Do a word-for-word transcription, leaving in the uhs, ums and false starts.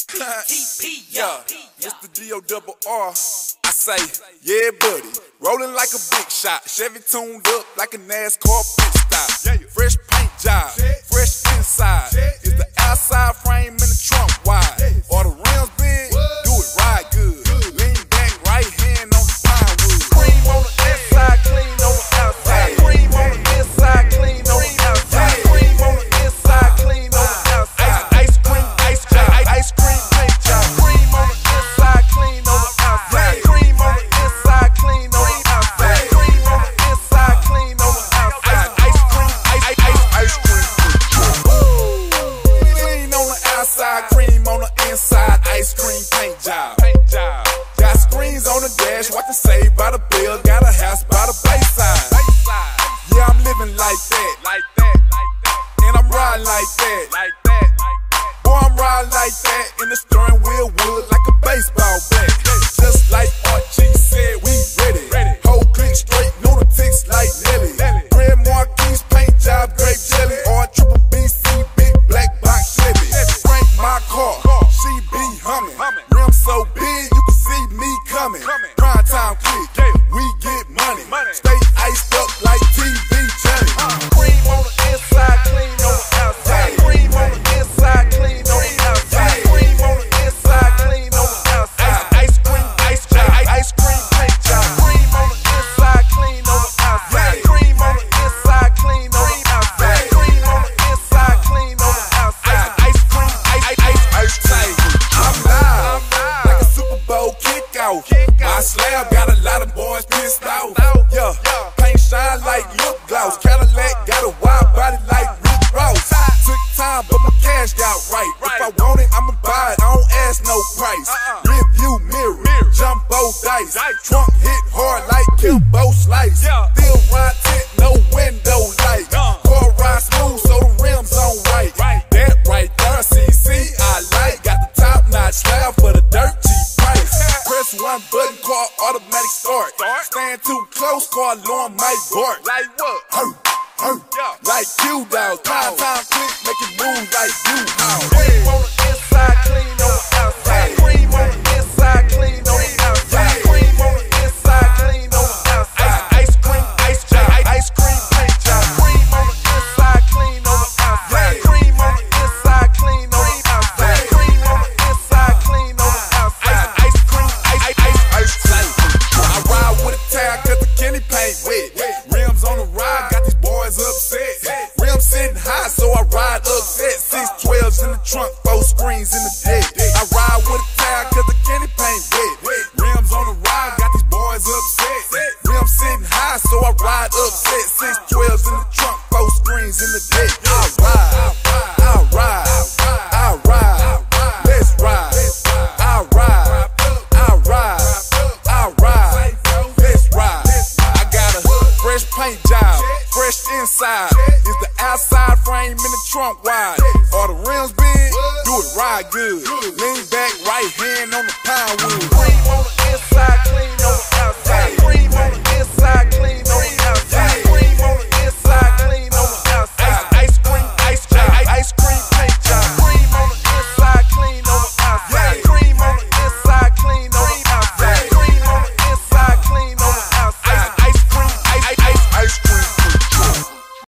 Yeah, Mister D O double R. I say, yeah, buddy. Rolling like a big shot. Chevy tuned up like a NASCAR pit stop. Fresh paint job, fresh inside. Is the outside frame in the trunk wide? Or the rims big? Do it right good. Lean back, right hand on the pine wood. Cream on the inside, clean on the outside. Cream on the inside, clean on the outside. Cream on the inside, clean on the outside. Ice cream, ice cream, ice cream paint job. Cream on the inside, clean on the outside. Cream on the inside, clean on the outside. Cream on the inside, clean on the outside. Ice cream, ice, ice, ice cream. Clean on the outside, cream on the inside. Ice cream paint job. Paint job. Got screens on the dash, watching Saved by the Bell. Got a house by the bayside. Yeah, I'm living like that, like that, like that. And I'm riding like that, like that, like that. Boy, I'm riding like that. In the steering wheel wood like a baseball bat. Just like Archie said, we ready. Whole click straight, lunatics like Nelly. Red Marquis paint job, grape jelly. Or triple B C, big black box Chevy. Crank my car, she be humming. Rim so big, you can see me coming. Prime time click, we get money. Stay iced up like T V jelly. Cream on the inside, clean on the outside. Cream on the inside, clean on the outside. Cream on the inside, clean on the outside. Ice cream, ice cream, ice cream paint job. Cream on the inside, clean on the outside. Cream on the inside, clean on the outside. Cream on the inside, clean on the outside. Ice cream, ice, ice, ice cream. I'm live, like a Super Bowl kickoff. My slab got a lot of boys pissed off. Yeah, paint shine like lip gloss. Cadillac got a wide body like Rick Ross. Took time, but my cash got right. If I want it, I'ma buy it. I don't ask no price. Rear view mirror, jumbo dice. Trunk hit hard like Kimbo Slice. Still ride tent, no window light. Car ride smooth, so the rims on right. That right there, C C, I like. Got the top notch slab for the dirt cheap price. Press one button, car automatic start. Stand too close, car alarm might bark. Like what? Hurt, hurt, like Q-Dogs. Time, time, click, make it move like U-House. Cream on the inside, clean on the outside. Cream on the inside, clean on the outside. Cream on the inside, clean on the outside. Ice cream, ice cream, ice cream paint job. Cream on the inside, clean on the outside. Cream on the inside, clean on the outside. Cream on the inside, clean on the outside. Ice cream, ice, ice, ice cream. I ride with a tag cause the Kenny paint wet. Rims on the ride, got these boys upset. Rims sitting high, so I ride upset. Six twelves in the trunk, four screens in the deck. I ride with a tag cause the Kenny paint wet. Rims on the ride, got these boys upset. Rims sitting high, so I ride upset. Six twelves in the trunk, four screens in the deck. I ride, I ride, I ride, let's ride. I ride, I ride, I ride, let's ride. I got a fresh paint job, fresh inside. Is the outside frame in the trunk wide? Are the rims big? Do it right good. Lean back, right hand on the pine wood. Cream on the inside, clean on the outside. Cream on the inside, clean